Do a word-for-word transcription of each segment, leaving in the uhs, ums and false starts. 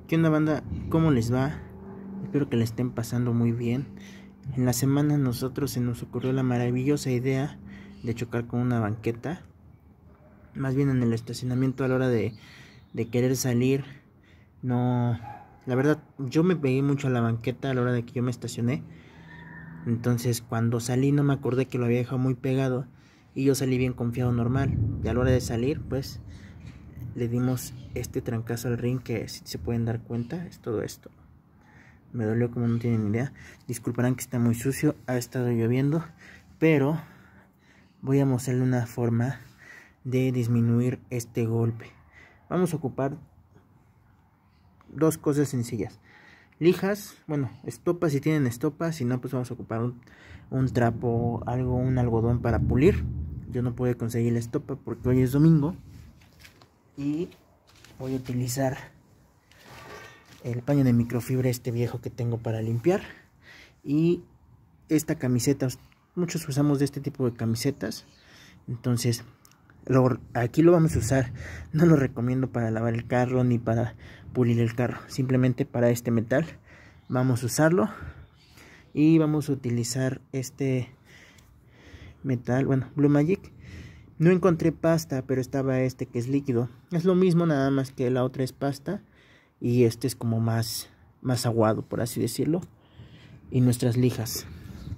¿Qué onda, banda? ¿Cómo les va? Espero que la estén pasando muy bien. En la semana nosotros se nos ocurrió la maravillosa idea de chocar con una banqueta. Más bien en el estacionamiento a la hora de, de querer salir. No, la verdad, yo me pegué mucho a la banqueta a la hora de que yo me estacioné. Entonces cuando salí no me acordé que lo había dejado muy pegado. Y yo salí bien confiado normal. Y a la hora de salir, pues le dimos este trancazo al ring, que si se pueden dar cuenta es todo esto. Me dolió como no tienen idea. Disculparán que está muy sucio, ha estado lloviendo, pero voy a mostrarle una forma de disminuir este golpe. Vamos a ocupar dos cosas sencillas: lijas, bueno, estopa si tienen estopa, si no pues vamos a ocupar un, un trapo, algo, un algodón para pulir. Yo no puedo conseguir la estopa porque hoy es domingo y voy a utilizar el paño de microfibra este viejo que tengo para limpiar, y esta camiseta. Muchos usamos de este tipo de camisetas, entonces lo, aquí lo vamos a usar. No lo recomiendo para lavar el carro ni para pulir el carro, simplemente para este metal vamos a usarlo. Y vamos a utilizar este metal, bueno, Blue Magic. No encontré pasta, pero estaba este que es líquido. Es lo mismo, nada más que la otra es pasta y este es como más, más aguado, por así decirlo. Y nuestras lijas.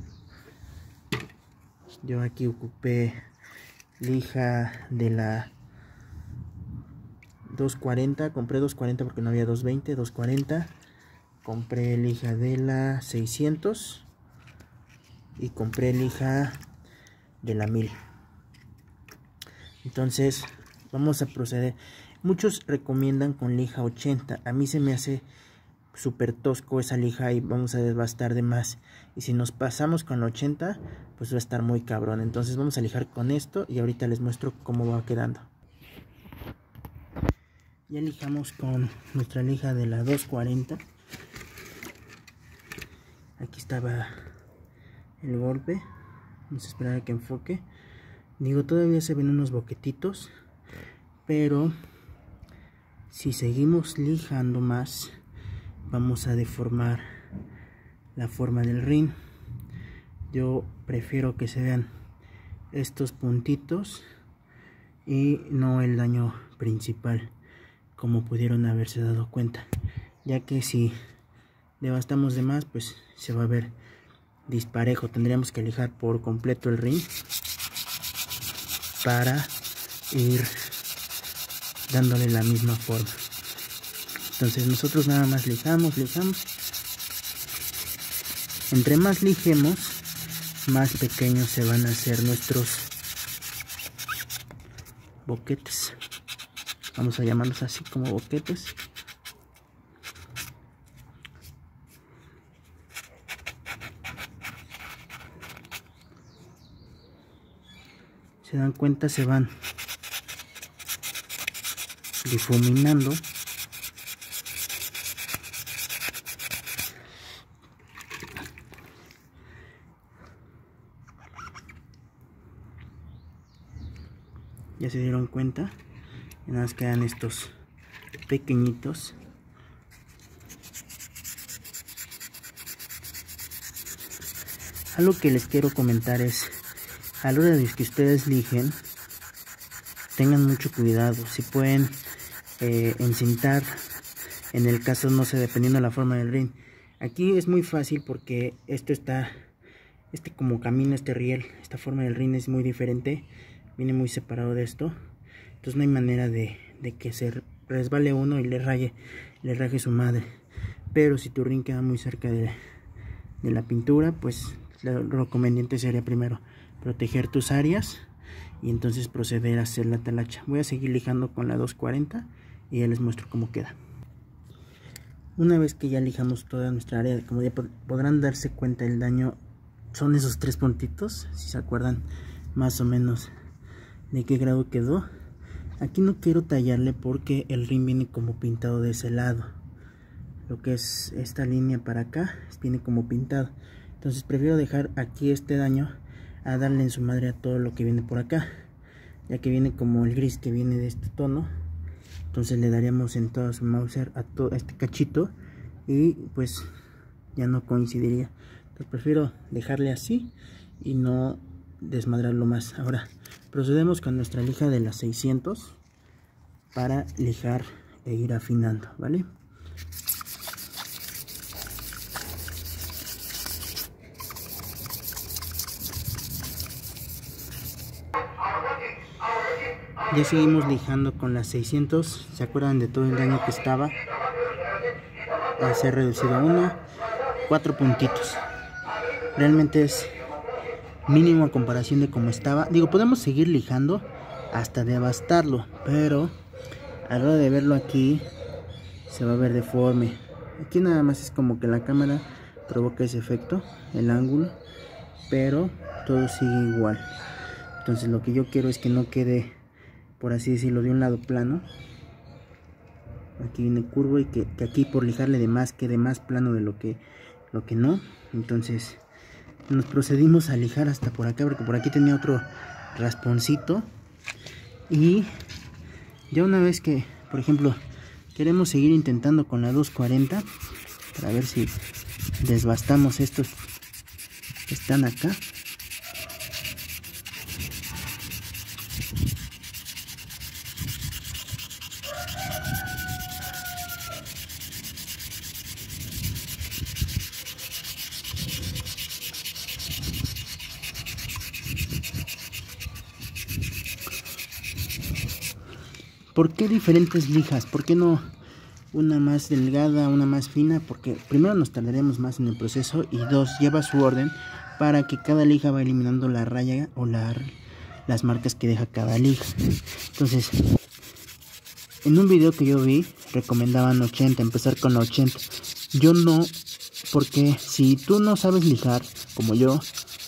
Yo aquí ocupé lija de la doscientos cuarenta. Compré doscientos cuarenta porque no había doscientos veinte. doscientos cuarenta. Compré lija de la seiscientos. Y compré lija de la mil. Entonces vamos a proceder. Muchos recomiendan con lija ochenta. A mí se me hace súper tosco esa lija y vamos a desbastar de más. Y si nos pasamos con la ochenta, pues va a estar muy cabrón. Entonces vamos a lijar con esto y ahorita les muestro cómo va quedando. Ya lijamos con nuestra lija de la doscientos cuarenta. Aquí estaba el golpe. Vamos a esperar a que enfoque. Digo, todavía se ven unos boquetitos, pero si seguimos lijando más, vamos a deformar la forma del ring. Yo prefiero que se vean estos puntitos y no el daño principal, como pudieron haberse dado cuenta, ya que si devastamos de más, pues se va a ver disparejo. Tendríamos que lijar por completo el ring para ir dándole la misma forma. Entonces nosotros nada más lijamos, lijamos. Entre más lijemos, más pequeños se van a hacer nuestros boquetes. Vamos a llamarlos así, como boquetes. Se dan cuenta, se van difuminando. Ya se dieron cuenta, y nada más quedan estos pequeñitos. Algo que les quiero comentar es, a la hora de que ustedes lijen, tengan mucho cuidado. Si pueden eh, encintar, en el caso, no sé, dependiendo de la forma del ring. Aquí es muy fácil porque esto está, este como camino, este riel, esta forma del ring es muy diferente, viene muy separado de esto. Entonces no hay manera de, de que se resbale uno y le raye, le raje su madre. Pero si tu ring queda muy cerca de, de la pintura, pues lo, lo conveniente sería primero proteger tus áreas y entonces proceder a hacer la talacha. Voy a seguir lijando con la doscientos cuarenta y ya les muestro cómo queda. Una vez que ya lijamos toda nuestra área, como ya pod podrán darse cuenta, el daño son esos tres puntitos, si se acuerdan más o menos de qué grado quedó. Aquí no quiero tallarle porque el ring viene como pintado de ese lado. Lo que es esta línea para acá viene como pintado. Entonces prefiero dejar aquí este daño a darle en su madre a todo lo que viene por acá, ya que viene como el gris que viene de este tono, entonces le daríamos en todo su Mauser a todo este cachito y pues ya no coincidiría. Entonces prefiero dejarle así y no desmadrarlo más. Ahora procedemos con nuestra lija de las seiscientos para lijar e ir afinando, ¿vale? Ya seguimos lijando con las seiscientos. ¿Se acuerdan de todo el daño que estaba? Se ha reducido a una, cuatro puntitos. Realmente es mínimo a comparación de cómo estaba. Digo, podemos seguir lijando hasta devastarlo, pero a la hora de verlo aquí se va a ver deforme. Aquí nada más es como que la cámara provoca ese efecto, el ángulo, pero todo sigue igual. Entonces lo que yo quiero es que no quede, por así decirlo, de un lado plano. Aquí viene curvo y que, que aquí por lijarle de más quede más plano de lo que, lo que no. Entonces nos procedimos a lijar hasta por acá, porque por aquí tenía otro rasponcito. Y ya una vez que, por ejemplo, queremos seguir intentando con la doscientos cuarenta para ver si desbastamos estos que están acá. ¿Por qué diferentes lijas? ¿Por qué no una más delgada, una más fina? Porque primero nos tardaríamos más en el proceso y dos, lleva su orden para que cada lija va eliminando la raya o la, las marcas que deja cada lija. Entonces, en un video que yo vi recomendaban ochenta, empezar con la ochenta. Yo no, porque si tú no sabes lijar como yo,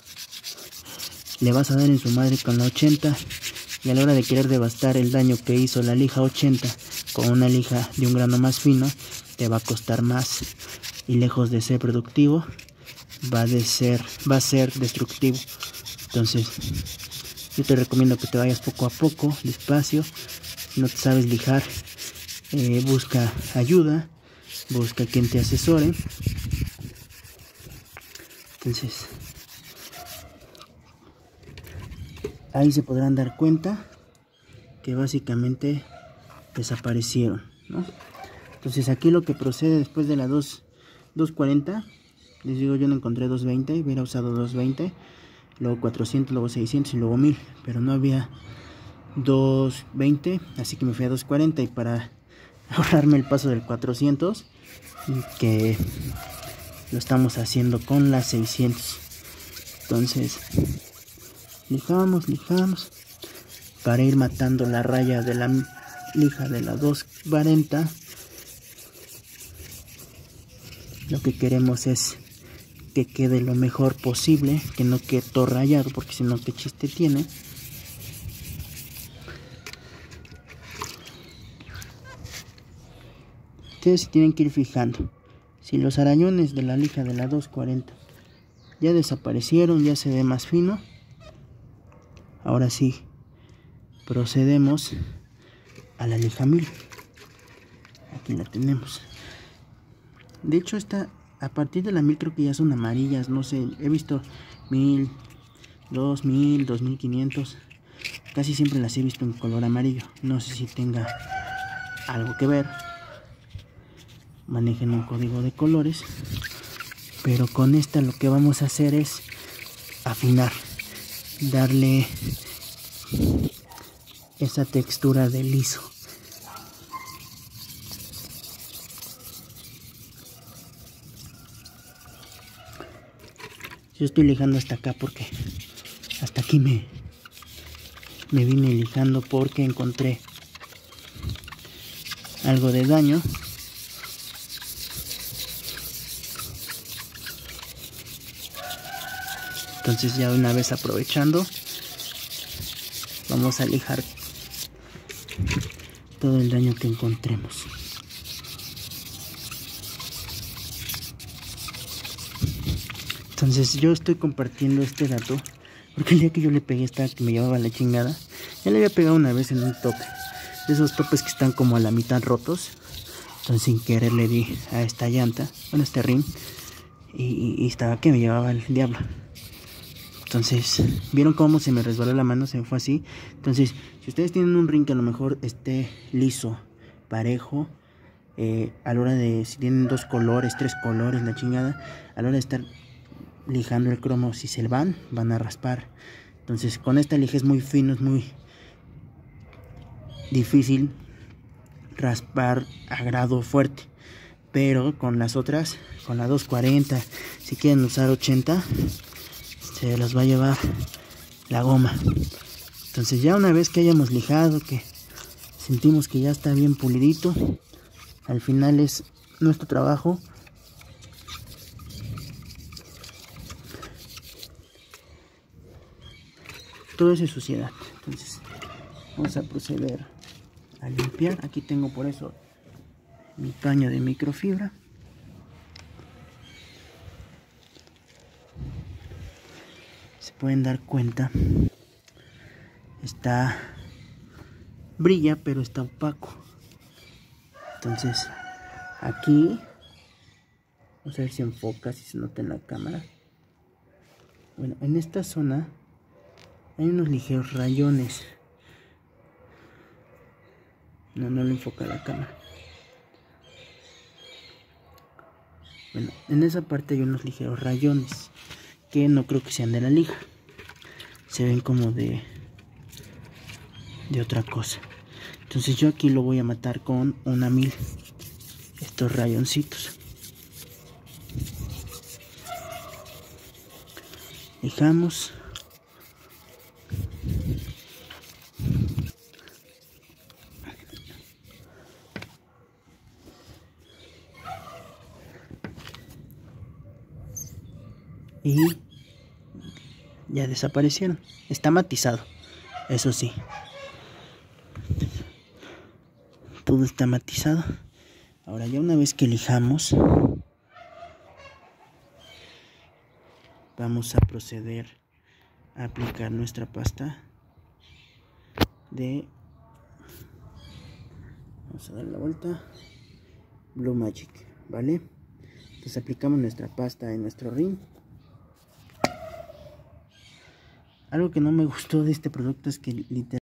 le vas a dar en su madre con la ochenta. Y a la hora de querer devastar el daño que hizo la lija ochenta con una lija de un grano más fino, te va a costar más. Y lejos de ser productivo, va, de ser, va a ser destructivo. Entonces, yo te recomiendo que te vayas poco a poco, despacio. Si no te sabes lijar, eh, busca ayuda, busca quien te asesore. Entonces, ahí se podrán dar cuenta que básicamente desaparecieron, ¿no? Entonces aquí lo que procede después de la doscientos cuarenta, les digo, yo no encontré doscientos veinte, hubiera usado doscientos veinte, luego cuatrocientos, luego seiscientos y luego mil, pero no había doscientos veinte, así que me fui a doscientos cuarenta. Y para ahorrarme el paso del cuatrocientos, que lo estamos haciendo con las seiscientos, entonces lijamos, lijamos para ir matando la raya de la lija de la doscientos cuarenta. Lo que queremos es que quede lo mejor posible, que no quede todo rayado, porque si no, qué chiste tiene. Ustedes tienen que ir fijando si los arañones de la lija de la doscientos cuarenta ya desaparecieron, ya se ve más fino. Ahora sí, procedemos a la lija mil. Aquí la tenemos. De hecho, esta, a partir de la mil creo que ya son amarillas, no sé, he visto mil, dos mil, dos mil quinientos. Casi siempre las he visto en color amarillo. No sé si tenga algo que ver. Manejen un código de colores. Pero con esta lo que vamos a hacer es afinar, darle esa textura de liso. Yo estoy lijando hasta acá porque hasta aquí me, me vine lijando porque encontré algo de daño. Entonces ya una vez aprovechando, vamos a lijar todo el daño que encontremos. Entonces yo estoy compartiendo este dato porque el día que yo le pegué esta que me llevaba la chingada, ya le había pegado una vez en un toque. de esos topes que están como a la mitad rotos. Entonces sin querer le di a esta llanta, bueno, este rim, y, y, y estaba que me llevaba el diablo. Entonces, ¿vieron cómo se me resbaló la mano? Se me fue así. Entonces, si ustedes tienen un ring que a lo mejor esté liso, parejo, eh, a la hora de, si tienen dos colores, tres colores, la chingada, a la hora de estar lijando el cromo, si se van, van a raspar. Entonces, con esta lija es muy fino, es muy difícil raspar a grado fuerte. Pero con las otras, con la doscientos cuarenta, si quieren usar ochenta, se los va a llevar la goma. Entonces ya una vez que hayamos lijado, que sentimos que ya está bien pulidito, al final es nuestro trabajo todo es suciedad. Entonces vamos a proceder a limpiar. Aquí tengo por eso mi paño de microfibra. Se pueden dar cuenta, está brilla pero está opaco. Entonces aquí vamos a ver si enfoca, si se nota en la cámara. Bueno, en esta zona hay unos ligeros rayones. No, no lo enfoca la cámara. Bueno, en esa parte hay unos ligeros rayones que no creo que sean de la lija. Se ven como de de otra cosa. Entonces yo aquí lo voy a matar con una mil. Estos rayoncitos. Dejamos. Y ya desaparecieron. Está matizado, eso sí. Todo está matizado. Ahora ya una vez que lijamos, vamos a proceder a aplicar nuestra pasta de, vamos a dar la vuelta, Blue Magic, ¿vale? Entonces aplicamos nuestra pasta en nuestro ring. Algo que no me gustó de este producto es que literal